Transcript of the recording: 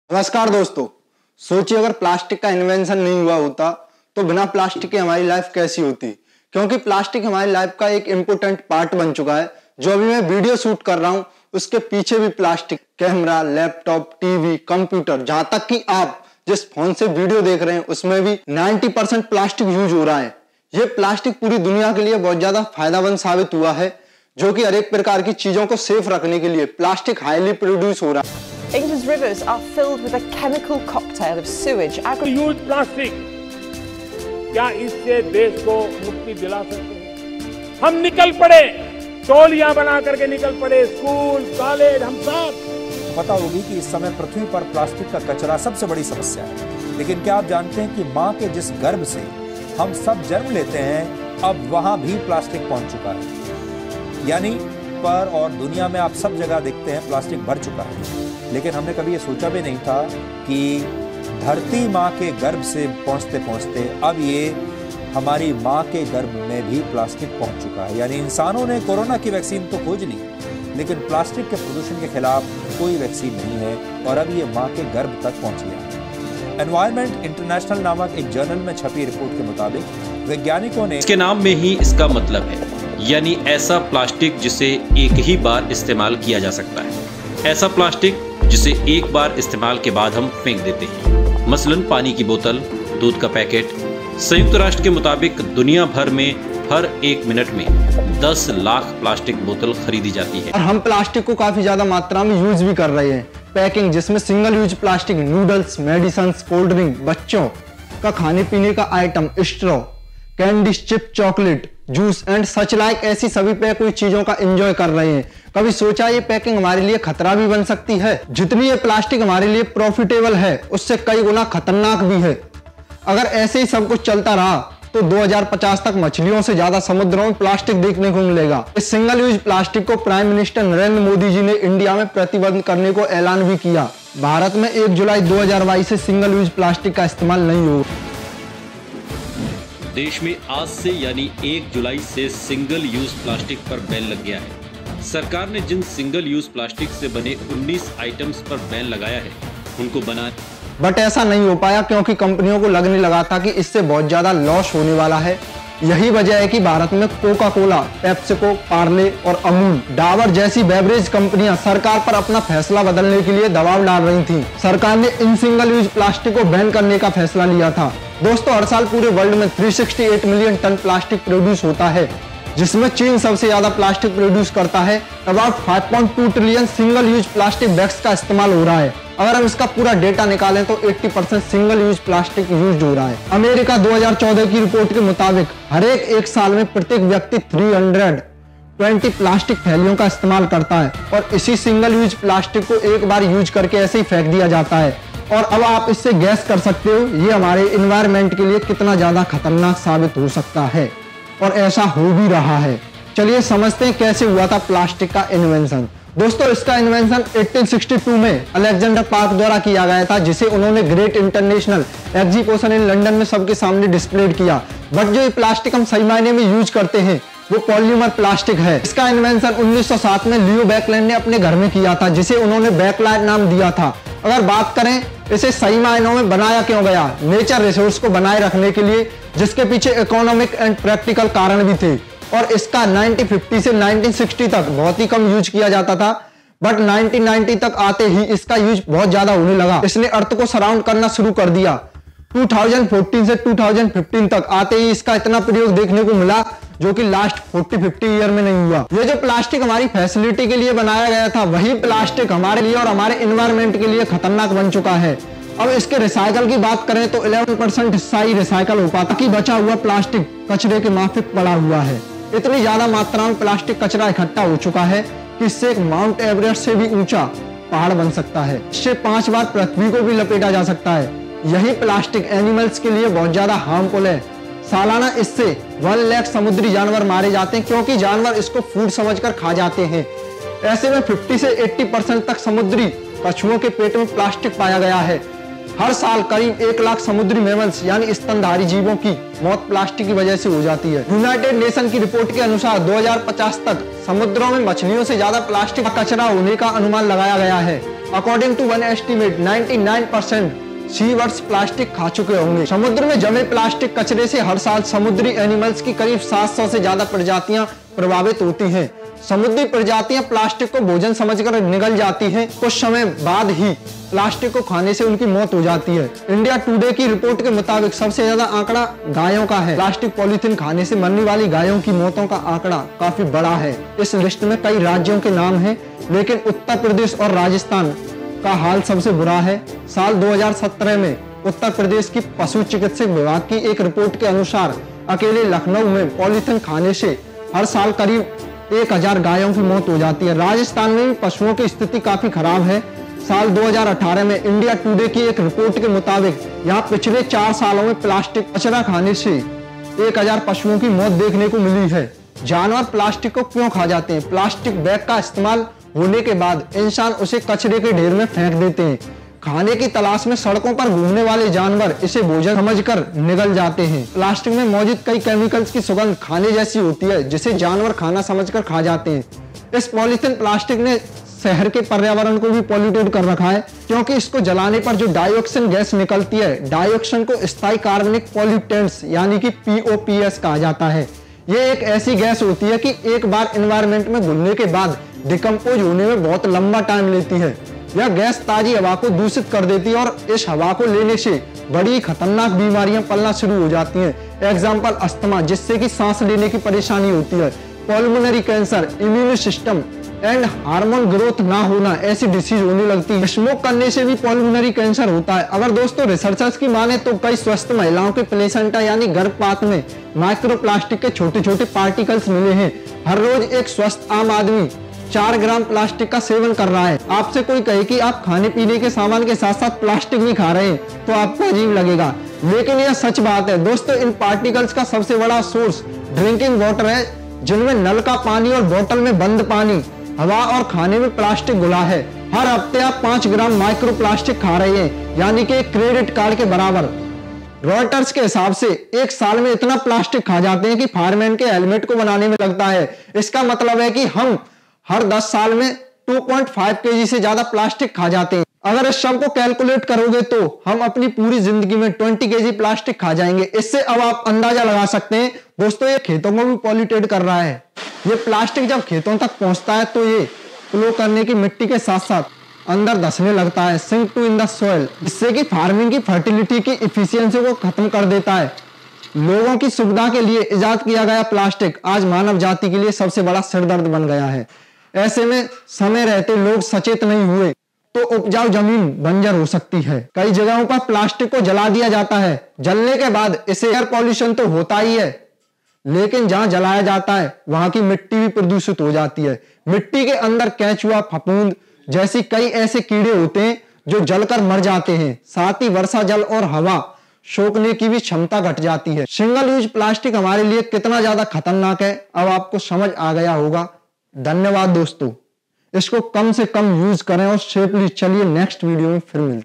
नमस्कार दोस्तों। सोचिए अगर प्लास्टिक का इन्वेंशन नहीं हुआ होता तो बिना प्लास्टिक के हमारी लाइफ कैसी होती। क्योंकि प्लास्टिक हमारी लाइफ का एक इंपॉर्टेंट पार्ट बन चुका है। जो अभी मैं वीडियो शूट कर रहा हूं उसके पीछे भी plastic, camera, laptop, TV, computer, जहां तक कि आप जिस फोन से वीडियो देख रहे हैं उसमें भी 90% प्लास्टिक यूज हो रहा है। ये प्लास्टिक पूरी दुनिया के लिए बहुत ज्यादा फायदेमंद साबित हुआ है, जो कि हर एक प्रकार की चीजों को सेफ रखने के लिए प्लास्टिक हाईली प्रोड्यूस हो रहा है। England's rivers are filled with a chemical cocktail of sewage. Use plastic, क्या इससे देश को मुक्ति दिला सकते हैं? हम निकल पड़े, टोलियां बना करके निकल पड़े, स्कूल, कॉलेज, हम सब। पता होगी कि इस समय पृथ्वी पर प्लास्टिक का कचरा सबसे बड़ी समस्या है। लेकिन क्या आप जानते हैं कि माँ के जिस गर्भ से हम सब जन्म लेते हैं, अब वहां भी प्लास्टिक पहुंच चुका है। यानी पर और दुनिया में आप सब जगह देखते हैं प्लास्टिक भर चुका है। लेकिन हमने कभी ये सोचा भी नहीं था कि धरती माँ के गर्भ से पहुंचते पहुंचते अब ये हमारी माँ के गर्भ में भी प्लास्टिक पहुंच चुका है। यानी इंसानों ने कोरोना की वैक्सीन तो खोज ली, लेकिन प्लास्टिक के प्रदूषण के खिलाफ कोई वैक्सीन नहीं है और अब ये माँ के गर्भ तक पहुंच गया है। एनवायरमेंट इंटरनेशनल नामक एक जर्नल में छपी रिपोर्ट के मुताबिक वैज्ञानिकों ने इसके नाम में ही इसका मतलब है, यानी ऐसा प्लास्टिक जिसे एक ही बार इस्तेमाल किया जा सकता है, ऐसा प्लास्टिक जिसे एक बार इस्तेमाल के बाद हम फेंक देते हैं। मसलन पानी की बोतल, दूध का पैकेट। संयुक्त राष्ट्र के मुताबिक दुनिया भर में हर 1 मिनट में 10 लाख प्लास्टिक बोतल खरीदी जाती है। और हम प्लास्टिक को काफी ज्यादा मात्रा में यूज भी कर रहे हैं। पैकिंग जिसमें single use plastic, noodles, medicine, cold drink, बच्चों का खाने पीने का item, straw, candy, chip, chocolate, juice and such like, ऐसी सभी पैक हुई चीजों का एंजॉय कर रहे हैं। कभी सोचा ये पैकिंग हमारे लिए खतरा भी बन सकती है? जितनी ये प्लास्टिक हमारे लिए प्रॉफिटेबल है उससे कई गुना खतरनाक भी है। अगर ऐसे ही सब कुछ चलता रहा तो 2050 तक मछलियों से ज्यादा समुद्रों में प्लास्टिक देखने को मिलेगा। इस सिंगल यूज प्लास्टिक को प्राइम मिनिस्टर नरेंद्र मोदी जी ने इंडिया में प्रतिबंध करने को ऐलान भी किया। भारत में 1 जुलाई 2022 से सिंगल यूज प्लास्टिक का इस्तेमाल नहीं होगा। देश में आज से यानी 1 जुलाई से सिंगल यूज प्लास्टिक पर बैन लग गया है। सरकार ने जिन सिंगल यूज प्लास्टिक से बने 19 आइटम्स पर बैन लगाया है उनको बना, बट ऐसा नहीं हो पाया क्योंकि कंपनियों को लगने लगा था कि इससे बहुत ज्यादा लॉस होने वाला है। यही वजह है कि भारत में कोका कोला, पेप्सिको, पार्ले और अमूल, डाबर जैसी बेवरेज कंपनियां सरकार पर अपना फैसला बदलने के लिए दबाव डाल रही थीं। सरकार ने इन सिंगल यूज प्लास्टिक को बैन करने का फैसला लिया था। दोस्तों, हर साल पूरे वर्ल्ड में 368 मिलियन टन प्लास्टिक प्रोड्यूस होता है, जिसमें चीन सबसे ज्यादा प्लास्टिक प्रोड्यूस करता है। About 5.2 trillion single use plastic bags का इस्तेमाल हो रहा है। अगर हम इसका पूरा डेटा निकालें तो 80% सिंगल यूज प्लास्टिक यूज हो रहा है। अमेरिका 2014 की रिपोर्ट के मुताबिक हर एक साल में प्रत्येक व्यक्ति 320 प्लास्टिक थैलियों का इस्तेमाल करता है और इसी सिंगल यूज प्लास्टिक को एक बार यूज करके ऐसे ही फेंक दिया जाता है। और अब आप इससे गैस कर सकते हो ये हमारे एनवायरनमेंट के लिए कितना ज्यादा खतरनाक साबित हो सकता है, और ऐसा हो भी रहा है। चलिए समझते हैं कैसे हुआ था प्लास्टिक का इन्वेंशन। दोस्तों, इसका इन्वेंशन 1862 में अलेक्जेंडर पार्क द्वारा किया गया था, जिसे उन्होंने great international exhibition in London में सबके सामने डिस्प्ले किया। बट जो ये प्लास्टिक हम सही मायने में यूज करते हैं वो पॉलीमर प्लास्टिक है। इसका इन्वेंशन 1907 में लियो बैकलैंड ने अपने घर में किया था, जिसे उन्होंने बैकलाइट नाम दिया था। अगर बात करें इसे सही मायनों में बनाया क्यों गया, नेचर रिसोर्स को बनाए रखने के लिए, जिसके पीछे इकोनॉमिक एंड प्रैक्टिकल कारण भी थे। और इसका 1950 से 1960 तक बहुत ही कम यूज किया जाता था, बट 1990 तक आते ही इसका यूज बहुत ज्यादा होने लगा। इसने अर्थ को सराउंड करना शुरू कर दिया। 2014 से 2015 तक आते ही इसका इतना प्रयोग देखने को मिला जो कि लास्ट 40-50 ईयर में नहीं हुआ। ये जो प्लास्टिक हमारी फैसिलिटी के लिए बनाया गया था, वही प्लास्टिक हमारे लिए और हमारे एनवायरनमेंट के लिए खतरनाक बन चुका है। अब इसके रिसाइकल की बात करें तो 11% हिस्सा ही रिसाइकल हो पाता, कि बचा हुआ प्लास्टिक कचरे के माफिक पड़ा हुआ है। इतनी ज्यादा मात्रा में प्लास्टिक कचरा इकट्ठा हो चुका है कि इससे एक माउंट एवरेस्ट से भी ऊंचा पहाड़ बन सकता है। इससे 5 बार पृथ्वी को भी लपेटा जा सकता है। यही प्लास्टिक एनिमल्स के लिए बहुत ज्यादा हार्मफुल है। सालाना इससे 1 लाख समुद्री जानवर मारे जाते हैं, क्योंकि जानवर इसको फूड समझकर खा जाते हैं। ऐसे में 50 से 80% तक समुद्री कछुओं के पेट में प्लास्टिक पाया गया है। हर साल करीब 1 लाख समुद्री मैमल्स यानी स्तनधारी जीवों की मौत प्लास्टिक की वजह से हो जाती है। यूनाइटेड नेशन की रिपोर्ट के अनुसार 2050 तक समुद्रों में मछलियों से ज्यादा प्लास्टिक का कचरा होने का अनुमान लगाया गया है। According to one estimate 99% sea birds plastic खा चुके होंगे। समुद्र में जमे प्लास्टिक कचरे से हर साल समुद्री एनिमल्स की करीब 700 से ज्यादा प्रजातियां प्रभावित होती हैं। समुद्री प्रजातियां प्लास्टिक को भोजन समझकर निगल जाती हैं। कुछ समय बाद ही प्लास्टिक को खाने से उनकी मौत हो जाती है। इंडिया टुडे की रिपोर्ट के मुताबिक सबसे ज्यादा आंकड़ा गायों का है। प्लास्टिक पॉलीथीन खाने से मरने वाली गायों की मौतों का आंकड़ा काफी बड़ा है। इस लिस्ट में कई राज्यों के नाम हैं, लेकिन उत्तर प्रदेश और राजस्थान का हाल सबसे बुरा है। साल 2017 में उत्तर प्रदेश की पशु चिकित्सक विभाग की एक रिपोर्ट के अनुसार अकेले लखनऊ में पॉलीथीन खाने से हर साल करीब 1000 गायों की मौत हो जाती है। राजस्थान में भी पशुओं की स्थिति काफी खराब है। साल 2018 में इंडिया टुडे की एक रिपोर्ट के मुताबिक यहाँ पिछले 4 सालों में प्लास्टिक कचरा खाने से 1000 पशुओं की मौत देखने को मिली है। जानवर प्लास्टिक को क्यों खा जाते हैं? प्लास्टिक बैग का इस्तेमाल होने के बाद इंसान उसे कचरे के ढेर में फेंक देते हैं। खाने की तलाश में सड़कों पर घूमने वाले जानवर इसे भोजन समझकर निगल जाते हैं। प्लास्टिक में मौजूद कई केमिकल्स की सुगंध खाने जैसी होती है, जिसे जानवर खाना समझकर खा जाते हैं। इस पॉलीथीन प्लास्टिक ने शहर के पर्यावरण को भी पॉल्यूटेड कर रखा है, क्योंकि इसको जलाने पर जो डाइऑक्सिन गैस निकलती है, डाइऑक्सिन को स्थायी कार्बनिक पॉल्यूटेंट्स यानी कि POPS कहा जाता है। ये एक ऐसी गैस होती है कि एक बार एनवायरनमेंट में घुलने के बाद डिकम्पोज होने में बहुत लंबा टाइम लेती है। यह गैस ताजी हवा को दूषित कर देती है और इस हवा को लेने से बड़ी खतरनाक बीमारियां पलना शुरू हो जाती हैं। एग्जाम्पल अस्थमा, जिससे कि सांस लेने की परेशानी होती है, pulmonary cancer, immune system and hormone growth ना होना, ऐसी डिसीज होने लगती है। स्मोक करने से भी पल्मोनरी कैंसर होता है। अगर दोस्तों रिसर्चर्स की माने तो कई स्वस्थ महिलाओं के प्लेसेंटा यानी गर्भपात में माइक्रोप्लास्टिक के छोटे छोटे पार्टिकल्स मिले हैं। हर रोज एक स्वस्थ आम आदमी 4 ग्राम प्लास्टिक का सेवन कर रहा है। आपसे कोई कहे कि आप खाने पीने के सामान के साथ साथ प्लास्टिक भी खा रहे हैं तो आपको अजीब लगेगा, लेकिन यह सच बात है। दोस्तों, इन पार्टिकल्स का सबसे बड़ा सोर्स ड्रिंकिंग वाटर है, जिनमें नल का पानी और बोतल में बंद पानी, हवा और खाने में प्लास्टिक घुला है। हर हफ्ते आप 5 ग्राम माइक्रो प्लास्टिक खा रहे हैं, यानी कि एक क्रेडिट कार्ड के बराबर। रॉयटर्स के हिसाब से एक साल में इतना प्लास्टिक खा जाते हैं कि फायरमैन के हेलमेट को बनाने में लगता है। इसका मतलब है कि हम हर 10 साल में 2.5 kg से ज्यादा प्लास्टिक खा जाते हैं। अगर इस सब को कैलकुलेट करोगे तो हम अपनी पूरी जिंदगी में 20 kg प्लास्टिक खा जाएंगे। इससे अब आप अंदाजा लगा सकते हैं दोस्तों, ये खेतों को भी पॉल्यूटेड कर रहा है। ये प्लास्टिक जब खेतों तक पहुंचता है तो ये फ्लो करने की मिट्टी के साथ साथ अंदर धंसने लगता है, सिंक टू इन द सॉइल, जिससे कि फार्मिंग की फर्टिलिटी की इफिशियंसी को खत्म कर देता है। लोगों की सुविधा के लिए इजाद किया गया प्लास्टिक आज मानव जाति के लिए सबसे बड़ा सिरदर्द बन गया है। ऐसे में समय रहते लोग सचेत नहीं हुए तो उपजाऊ जमीन बंजर हो सकती है। कई जगहों पर प्लास्टिक को जला दिया जाता है। जलने के बाद इससे एयर पॉल्यूशन तो होता ही है, लेकिन जहां जलाया जाता है वहां की मिट्टी भी प्रदूषित हो जाती है। मिट्टी के अंदर केंचुआ, फफूंद जैसी कई ऐसे कीड़े होते हैं जो जलकर मर जाते हैं। साथ ही वर्षा जल और हवा सोखने की भी क्षमता घट जाती है। सिंगल यूज प्लास्टिक हमारे लिए कितना ज्यादा खतरनाक है अब आपको समझ आ गया होगा। धन्यवाद दोस्तों, इसको कम से कम यूज करें और सेफली। चलिए नेक्स्ट वीडियो में फिर मिलते हैं।